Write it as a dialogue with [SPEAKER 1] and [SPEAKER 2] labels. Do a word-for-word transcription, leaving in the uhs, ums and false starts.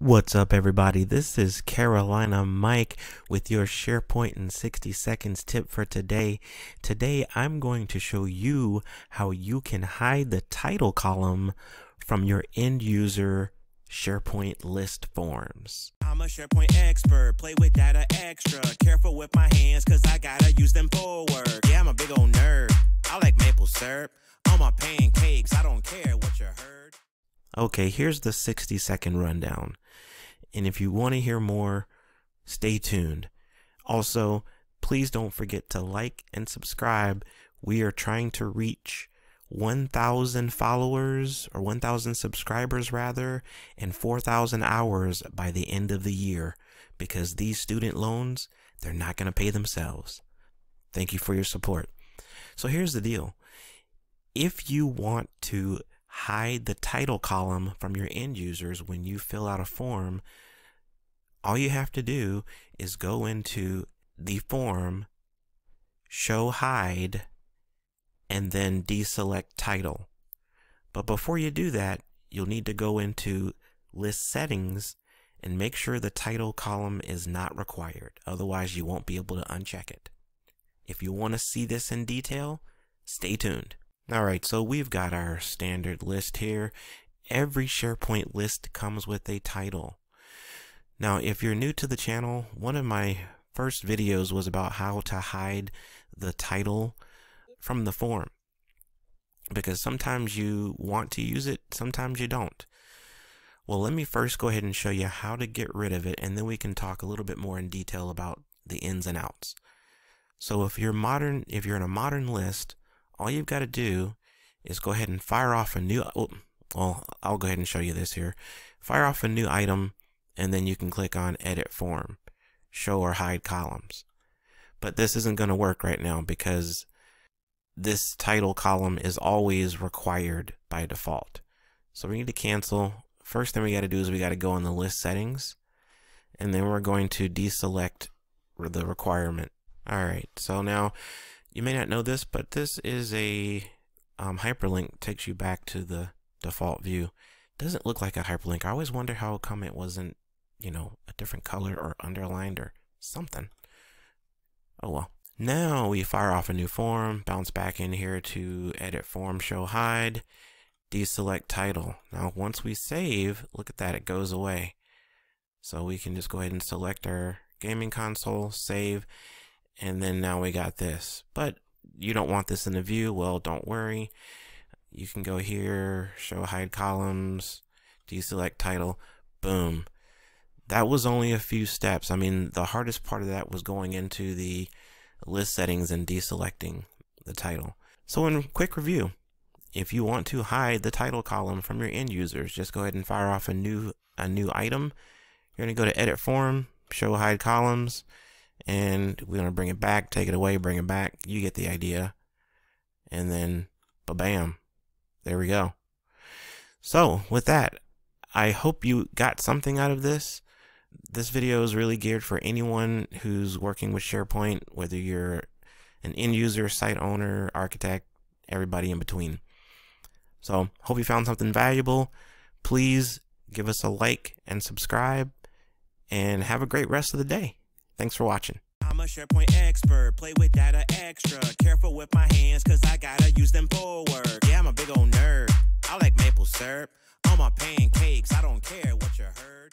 [SPEAKER 1] What's up, everybody? This is Carolina Mike with your SharePoint in sixty seconds tip for today. Today, I'm going to show you how you can hide the title column from your end user SharePoint list forms.
[SPEAKER 2] I'm a SharePoint expert, play with data extra, careful with my hands cause I gotta use them for work. Yeah, I'm a big old nerd, I like maple syrup on my pancakes, I don't care what you heard.
[SPEAKER 1] Okay, here's the sixty second rundown. And if you want to hear more, stay tuned. Also, please don't forget to like and subscribe. We are trying to reach one thousand followers, or one thousand subscribers rather, and four thousand hours by the end of the year, because these student loans, they're not going to pay themselves. Thank you for your support. So here's the deal. If you want to hide the title column from your end users when you fill out a form, all you have to do is go into the form, show hide, and then deselect title. But before you do that, you'll need to go into list settings and make sure the title column is not required. Otherwise, you won't be able to uncheck it. If you want to see this in detail, stay tuned. All right, so we've got our standard list here. Every SharePoint list comes with a title. Now, if you're new to the channel, one of my first videos was about how to hide the title from the form, because sometimes you want to use it, sometimes you don't. Well, let me first go ahead and show you how to get rid of it, and then we can talk a little bit more in detail about the ins and outs. So if you're modern, if you're in a modern list, all you've got to do is go ahead and fire off a new, oh, well, I'll go ahead and show you this here. Fire off a new item, and then you can click on Edit Form, Show or Hide Columns. But this isn't going to work right now because this title column is always required by default. So we need to cancel. First thing we got to do is we got to go in the list settings, and then we're going to deselect the requirement. All right, so now you may not know this, but this is a um, hyperlink, takes you back to the default view. Doesn't look like a hyperlink. I always wonder how come it wasn't, you know, a different color or underlined or something. Oh well. Now we fire off a new form, bounce back in here to Edit Form, Show Hide, deselect title. Now once we save, look at that, it goes away. So we can just go ahead and select our gaming console, save, and then now we got this. But you don't want this in the view, well, don't worry. You can go here, show hide columns, deselect title, boom. That was only a few steps. I mean, the hardest part of that was going into the list settings and deselecting the title. So in quick review, if you want to hide the title column from your end users, just go ahead and fire off a new a new item. You're going to go to Edit Form, Show Hide Columns, and we're going to bring it back, take it away, bring it back. You get the idea. And then, ba-bam. There we go. So with that, I hope you got something out of this. This video is really geared for anyone who's working with SharePoint, whether you're an end user, site owner, architect, everybody in between. So hope you found something valuable. Please give us a like and subscribe, and have a great rest of the day. Thanks for watching.
[SPEAKER 2] I'm a SharePoint expert, play with data extra, careful with my hands cause I gotta use them for work. Yeah, I'm a big old nerd, I like maple syrup on my pancakes, I don't care what you heard.